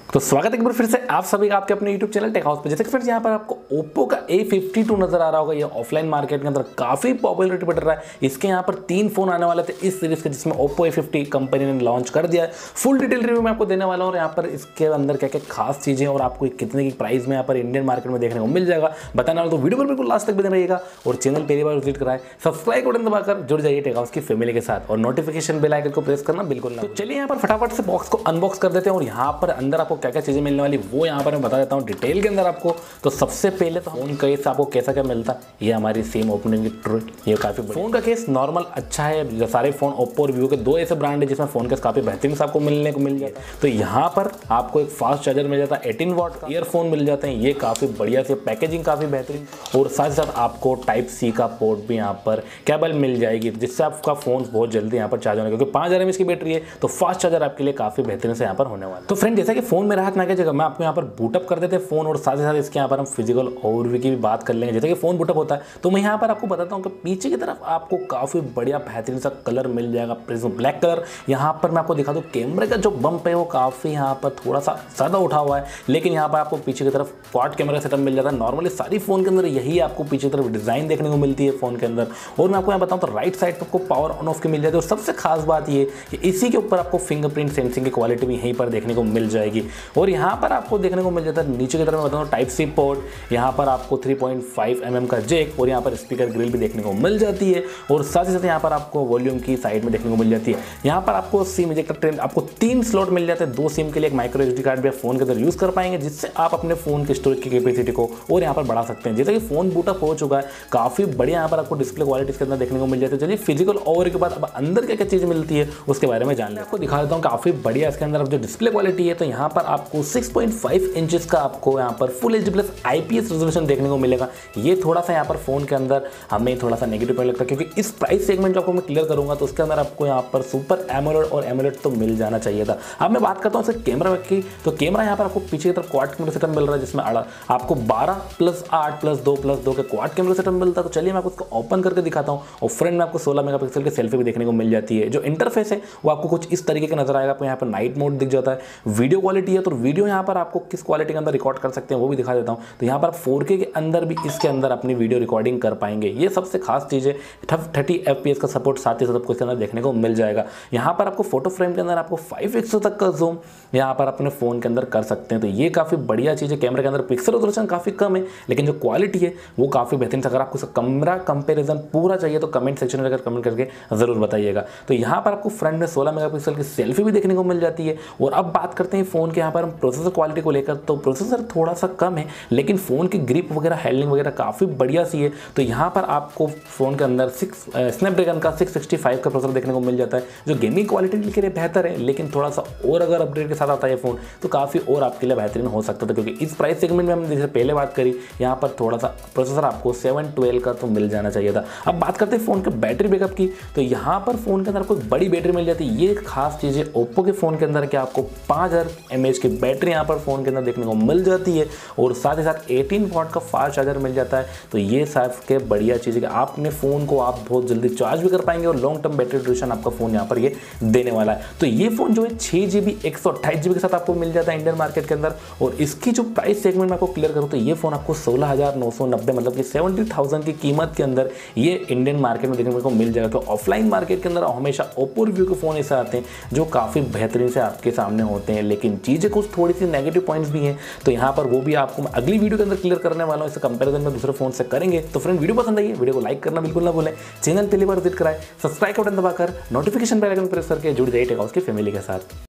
तो स्वागत है एक बार फिर से आप सभी का आपके अपने YouTube चैनल टेक हाउस पे। जैसे कि फ्रेंड्स यहाँ पर आपको Oppo का A52 नजर आ रहा होगा। ये ऑफलाइन मार्केट के अंदर काफी पॉपुलरिटी बढ़ रहा है। इसके यहाँ पर 3 फोन आने वाले थे इस सीरीज के, जिसमें Oppo A50 कंपनी ने लॉन्च कर दिया है। फुल डिटेल रिव्यू मैं आपको देने वाला हूँ और यहाँ पर इसके अंदर क्या क्या खास चीजें और आपको कितने की प्राइस में यहाँ पर इंडियन मार्केट में देखने को मिल जाएगा बताने वाला। तो वीडियो पर बिल्कुल लास्ट तक बने रहिएगा और चैनल पहली बार विजिट कराए सब्सक्राइब बटन दबाकर जुड़ जाइए टेक हाउस की फैमिली के साथ और नोटिफिकेशन बेल आइकन को प्रेस करना बिल्कुल ना। तो चलिए यहाँ पर फटाफट से बॉक्स को अनबॉक्स कर देते हैं और यहाँ पर अंदर आपको क्या क्या चीजें मिलने वाली वो यहाँ पर मैं बता देता हूँ डिटेल के अंदर आपको। तो सबसे पहले तो फोन केस आपको कैसा क्या मिलता है, ये हमारी सेम ओपनिंग की ट्रू। ये काफी फोन का केस नॉर्मल अच्छा है। सारे फोन ओप्पो और वीवो के 2 ऐसे ब्रांड है जिसमें फोन केस काफी बेहतरीन से आपको मिलने को मिल जाता है। तो यहाँ पर आपको एक फास्ट चार्जर मिल जाता है, 18 वाट का ईयरफोन मिल जाते हैं। ये काफी बढ़िया से पैकेजिंग काफी बेहतरीन और साथ ही साथ आपको टाइप सी का पोर्ट भी यहाँ पर केबल मिल जाएगी, जिससे आपका फोन बहुत जल्दी यहाँ पर चार्ज होने, क्योंकि 5000 mAh की बैटरी है तो फास्ट चार्जर आपके लिए काफी बेहतरीन से यहाँ पर होने वाला है। तो फ्रेंड जैसा कि फोन में राहत ना की जगह मैं आपको यहाँ पर बूटअप कर देते हैं फोन और साथ ही साथ इसके यहाँ पर हम फिजिकल ओवरव्यू की भी बात कर लेंगे। जैसे कि फोन बूटअप होता है तो मैं यहाँ पर आपको बताता हूँ कि पीछे की तरफ आपको काफी बढ़िया बेहतरीन सा कलर मिल जाएगा, प्रिज्म ब्लैक कलर। यहाँ पर मैं आपको दिखा दूँ कैमरे का जो बम्प है वो काफी यहाँ पर थोड़ा सा ज्यादा उठा हुआ है, लेकिन यहाँ पर आपको पीछे की तरफ क्वाड कैमरा सेटअप मिल जाता है। नॉर्मली सारी फोन के अंदर यही आपको पीछे की तरफ डिजाइन देखने को मिलती है फोन के अंदर। और मैं आपको यहाँ बताऊँ तो राइट साइड पर आपको पावर ऑन ऑफ की मिल जाती है और सबसे खास बात ये कि इसी के ऊपर आपको फिंगरप्रिंट सेंसिंग की क्वालिटी भी यहीं पर देखने को मिल जाएगी। और यहाँ पर आपको देखने को मिल जाता है नीचे की तरफ मैं बताऊँ टाइप सी पोर्ट, यहाँ पर आपको 3.5 mm का जैक और यहाँ पर स्पीकर ग्रिल भी देखने को मिल जाती है। और साथ ही साथ यहाँ पर आपको वॉल्यूम की साइड में देखने को मिल जाती है। यहाँ पर आपको सिम इजेक्टर आपको 3 स्लॉट मिल जाते हैं, 2 सिम के लिए, एक माइक्रो एसडी कार्ड भी आप फोन के अंदर यूज कर पाएंगे, जिससे आप अपने फोन की स्टोरेज की कैपेसिटी को और यहाँ पर बढ़ा सकते हैं। जैसे कि फोन बूटअप हो चुका है, काफी बढ़िया यहाँ पर आपको डिस्प्ले क्वालिटी के अंदर देखने को मिल जाती है। चलिए फिजिकल ओवर के बाद अब अंदर क्या क्या चीज मिलती है उसके बारे में जान लें। आपको दिखा देता हूँ काफी बढ़िया इसके अंदर जो डिस्प्ले क्वालिटी है। तो यहाँ पर आपको 6.5 इंचेस का आपको यहाँ पर full HD plus IPS resolution देखने को मिलेगा। ये थोड़ा सा यहाँ पर फोन के अंदर हमें थोड़ा सा नेगेटिव पॉइंट लगता है, क्योंकि इस प्राइस सेगमेंट को आपको मैं क्लियर करूंगा तो उसके अंदर आपको यहाँ पर सुपर एमोलेड और एमोलेड तो मिल जाना चाहिए था। अब मैं बात करता हूँ इसके कैमरा की। तो कैमरा यहाँ पर आपको पीछे की तरफ क्वाड कैमरा सेटअप मिल रहा है, जिसमें आपको 12+8+2+2 के क्वाड कैमरा सेटअप मिलता है। तो चलिए मैं आपको उसको ओपन करके दिखाता हूँ। और फ्रंट में आपको 16 मेगापिक्सल की सेल्फी भी देखने को मिल जाती है। जो इंटरफेस है वो आपको कुछ इस तरीके का नजर आएगा। आपको यहाँ पर नाइट मोड दिख जाता है, वीडियो क्वालिटी है तो वीडियो यहाँ पर आपको किस क्वालिटी के अंदर रिकॉर्ड कर सकते हैं वो भी दिखा देता हूँ। तो यहाँ पर 4K के अंदर भी इसके अंदर अपनी वीडियो रिकॉर्डिंग कर पाएंगे। ये सबसे खास चीज़ है। 30 FPS का सपोर्ट साथ ही साथ आपको इसके अंदर देखने को मिल जाएगा। यहाँ पर आपको फोटो फ्रेम के अंदर आपको 5x तक का जूम यहाँ पर अपने फोन के अंदर कर सकते हैं। तो ये काफ़ी बढ़िया चीज़ है। कैमरे के अंदर पिक्सल रेजोल्यूशन काफ़ी कम है, लेकिन जो क्वालिटी है वो काफ़ी बेहतरीन। अगर आपको कैमरा कंपेरिजन पूरा चाहिए तो कमेंट सेक्शन में अगर कमेंट करके ज़रूर बताइएगा। तो यहाँ पर आपको फ्रंट में 16 मेगापिक्सल की सेल्फी भी देखने को मिल जाती है। और अब बात करते हैं फ़ोन के यहाँ पर हम प्रोसेसर क्वालिटी को लेकर। तो प्रोसेसर थोड़ा सा कम है, लेकिन फ़ोन की ग्रिप वगैरह हैंडलिंग वगैरह काफ़ी बढ़िया सी है। तो यहाँ पर आपको फ़ोन के अंदर स्नैपड्रैगन का 665 का प्रोसेसर देखने को मिल जाता है, जो गेमिंग क्वालिटी के लिए बेहतर है। लेकिन थोड़ा सा और अगर अपडेट के साथ आता है फ़ोन तो काफ़ी और आपके लिए बेहतरीन हो सकता था, क्योंकि इस प्राइस सेगमेंट में हमने जैसे पहले बात करी यहाँ पर थोड़ा सा प्रोसेसर आपको 712 का तो मिल जाना चाहिए था। अब बात करते हैं फ़ोन के बैटरी बैकअप की। तो यहाँ पर फ़ोन के अंदर आपको एक बड़ी बैटरी मिल जाती है। ये खास चीज़ है ओप्पो के फ़ोन के अंदर कि आपको 5000 mAh की बैटरी यहाँ पर फ़ोन के अंदर देखने को मिल जाती है और साथ ही साथ 18 वाट का फास्ट चार्जर मिल जाता है। तो ये साफ के बढ़िया चीज़ है कि आप अपने फ़ोन को आप बहुत जल्दी चार्ज भी कर पाएंगे और लॉन्ग टर्म बैटरी ड्यूरेशन आपका फ़ोन यहाँ पर ये देने वाला है। तो ये फ़ोन जो है 6GB 128GB के साथ आपको मिल जाता है इंडियन मार्केट के अंदर। और इसकी जो प्राइस सेगमेंट में आपको क्लियर करूँ तो ये फ़ोन आपको 16,990 मतलब कि 70,000 की कीमत के अंदर ये इंडियन मार्केट में देखने को मिल जाएगा। तो ऑफलाइन मार्केट के अंदर हमेशा ओप्पो रिव्यू के फ़ोन ऐसे आते हैं जो काफ़ी बेहतरीन से आपके सामने होते हैं, लेकिन चीज़ें कुछ थोड़ी सी नेगेटिव पॉइंट्स भी हैं। तो यहाँ पर वो भी आपको मैं अगली वीडियो के अंदर क्लियर करने वाला हूँ। इससे कंपैरिजन में दूसरे फोन से करेंगे। तो फ्रेंड वीडियो पसंद आई है वीडियो को लाइक करना बिल्कुल ना भूलें, चैनल पहली बार विजिट कराएं, सब्सक्राइब का बटन दबाकर नोटिफिकेशन बेल आइकन प्रेस करके जुड़ जाइए टेक हाउस की फैमिली के साथ।